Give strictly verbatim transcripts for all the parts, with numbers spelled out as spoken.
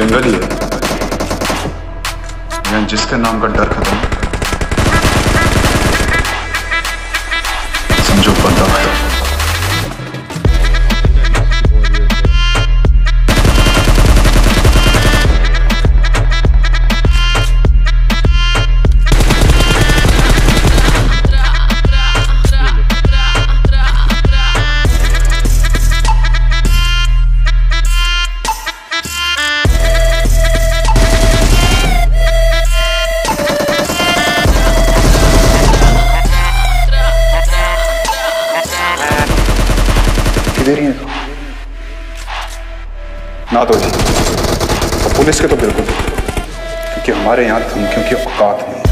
जंगल ही है, यहाँ जिसके नाम का डर खत्म समझो बंदा खत्म। किधर ही है ना तो जी, और पुलिस के तो बिल्कुल, क्योंकि हमारे यहाँ धमकियों की औकात नहीं।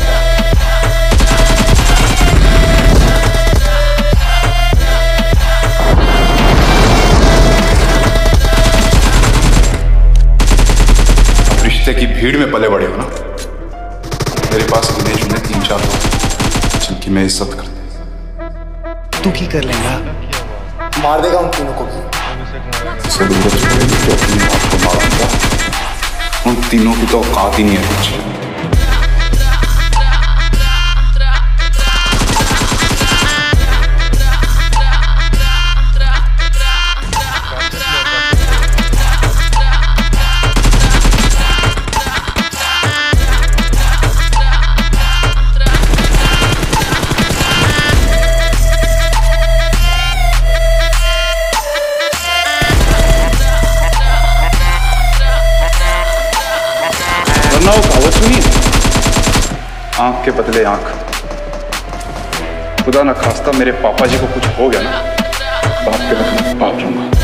अब रिश्ते की भीड़ में पले बड़े हो ना, मेरे पास गिने चुने तीन चार लोग जिनकी मैं इज्जत करता। तू की कर लेगा? मार देगा उन तीनों को भी। तो अपनी बात को मारूंगा, उन तीनों की तो औकात ही नहीं है कुछ। वरना वो कहावत सुनी, आंख के बदले आंख। खुदा ना खास्ता मेरे पापा जी को कुछ हो गया ना, बाप के बदले बाप रहूंगा।